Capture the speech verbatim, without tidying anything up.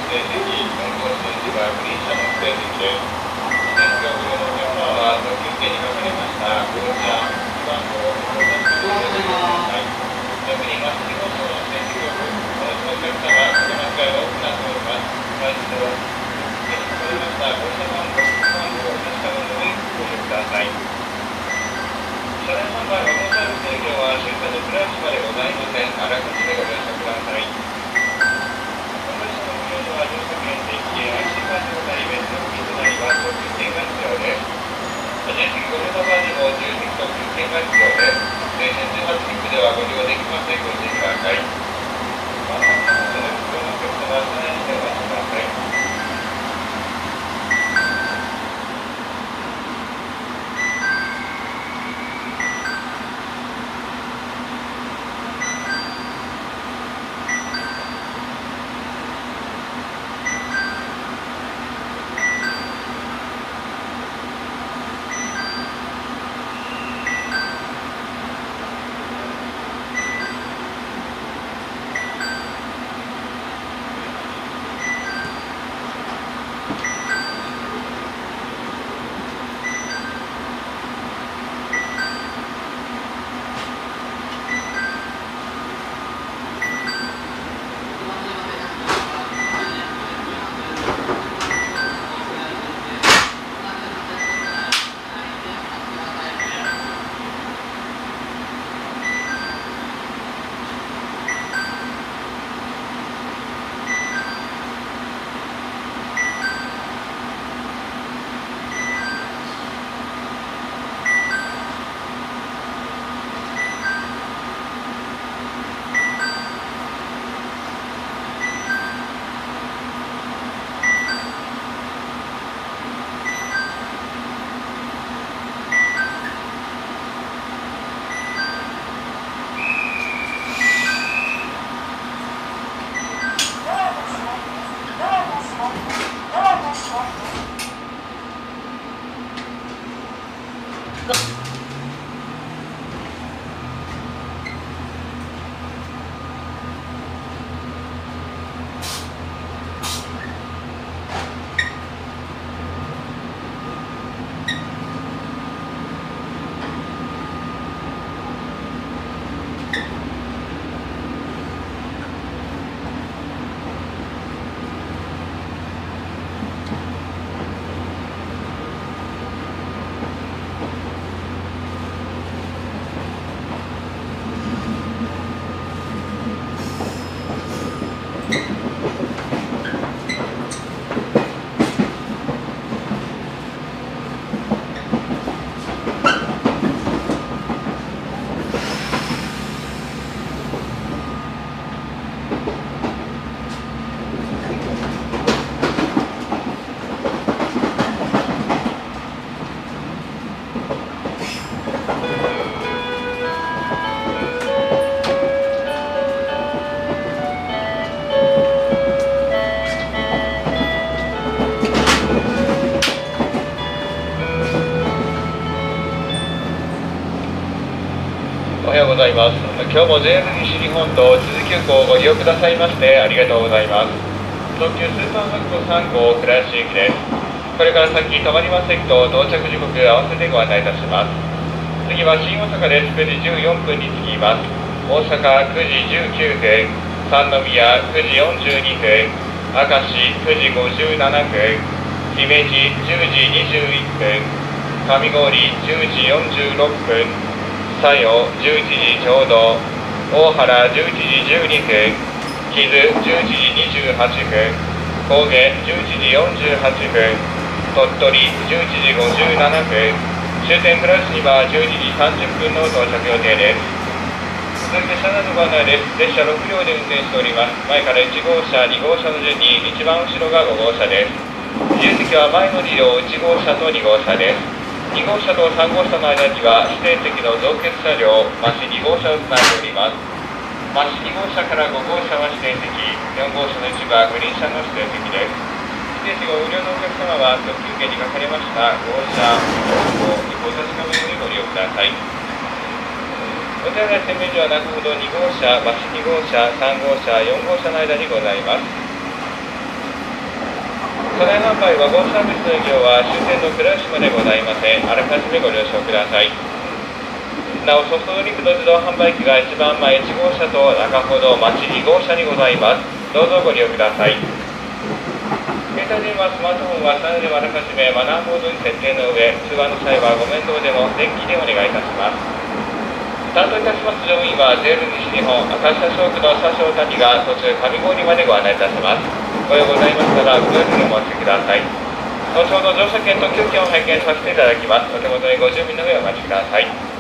定席、よん号車いちばグリーン車の指定席です。電気が不要のお客様は特急券に書かれました号車、番号をご確認ください。特にマスに号車の指定席をお持ちのお客様、この間違いが多くなっております。最初は手に書かれました号車番号、番号を確かめの上にご利用ください。車内販売、ワゴンサービス営業は終点の倉吉までございません。あらかじめご了承ください。乗車券定期券 アイシー カードの対別料金となります。特急券が必要です。自由席ご利用の場合にも自由席特急券が必要です。青春じゅうはち切符ではご利用できません。ご注意ください。ワンマンの方で不要のお客様は車内にてお待ちください。 おはようございます。今日も ジェイアール 西日本と津急行をご利用くださいましてありがとうございます。特急スーパーマックさん号倉吉駅です。これから先止まりませんと到着時刻合わせてご案内いたします。次は新大阪です。くじじゅうよんぷんに着きます。大阪くじじゅうきゅうふん、三宮くじよんじゅうにふん、明石くじごじゅうななふん、姫路じゅうじにじゅういっぷん、上郡じゅうじよんじゅうろっぷん、佐用じゅういちじちょうど、大原じゅういちじじゅうにふん、木津じゅういちじにじゅうはっぷん、神戸じゅういちじよんじゅうはっぷん、鳥取じゅういちじごじゅうななふん、終点倉吉にはじゅうにじさんじゅっぷんの到着予定です。続いて車内のご案内です。列車ろくりょうで運転しております。前からいち号車、に号車の順に一番後ろがご号車です。自由席は前のに両いち号車とに号車です。に号車とさん号車の間には指定席の増結車両、増しに号車をつないでおります。増しに号車からご号車は指定席、よん号車の一部はグリーン車の指定席です。指定席を無料のお客様は特急券に書かれました号車、番号にご確かめようにご利用ください。お手洗い洗面所は中ほどに号車、増しに号車、さん号車、よん号車の間にございます。 車内販売ワゴンサービスの営業は終点の倉吉までございません。あらかじめご了承ください。なおソフトドリンクの自動販売機がいちばんまえいち号車と中ほど待ちに号車にございます。どうぞご利用ください。携帯電話、スマートフォンはさらにあらかじめマナーモードに設定の上、通話の際はご面倒でも電気でお願いいたします。担当いたします乗務員は ジェイアール 西日本明石社小区の車掌谷が途中上郡までご案内いたします。ご用ございましたらご用にお待ちください。後ほど乗車券と休券を拝見させていただきます。お手元にご準備の上お待ちください。